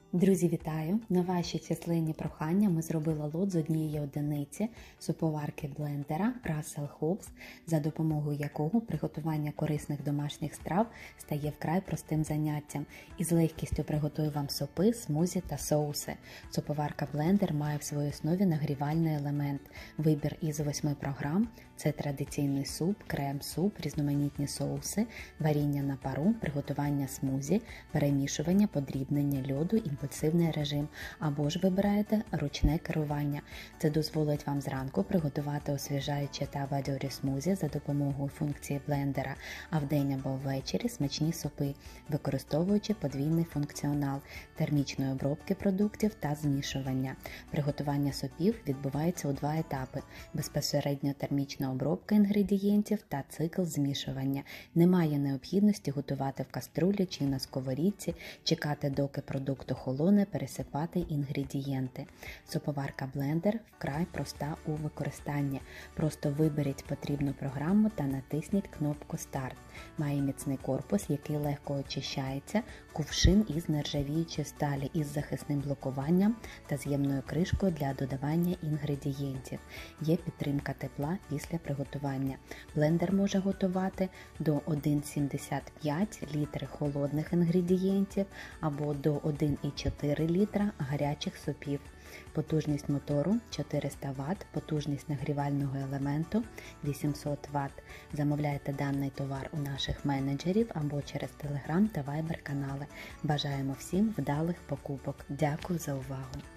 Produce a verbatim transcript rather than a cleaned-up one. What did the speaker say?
Друзі, вітаю! На ваші численні прохання ми зробили лот з однієї одиниці суповарки блендера Russell Hobbs, за допомогою якого приготування корисних домашніх страв стає вкрай простим заняттям і з легкістю приготує вам супи, смузі та соуси. Суповарка блендер має в своїй основі нагрівальний елемент. Вибір із восьми програм – це традиційний суп, крем-суп, різноманітні соуси, варіння на пару, приготування смузі, перемішування, подрібнення льоду, імпульсивний режим, або ж вибираєте ручне керування. Це дозволить вам зранку приготувати освіжаючі та бадьорі смузі за допомогою функції блендера, а вдень або ввечері смачні супи, використовуючи подвійний функціонал термічної обробки продуктів та змішування. Приготування супів відбувається у два етапи – безпосередньо термічна обробка інгредієнтів та цикл змішування. Немає необхідності готувати в каструлі чи на сковорідці, чекати доки продукт охолоне, пересипати інгредієнти. Суповарка блендер вкрай проста у використанні. Просто виберіть потрібну програму та натисніть кнопку «Старт». Має міцний корпус, який легко очищається, кувшин із нержавіючої сталі із захисним блокуванням та з'ємною кришкою для додавання інгредієнтів. Є підтримка тепла після приготування. Блендер може готувати до один цілих сімдесят п'ять літри холодних інгредієнтів або до один цілих чотири літра гарячих супів. Потужність мотору чотириста ватт, потужність нагрівального елементу вісімсот ватт. Замовляйте даний товар у наших менеджерів або через Telegram та Viber канали. Бажаємо всім вдалих покупок. Дякую за увагу!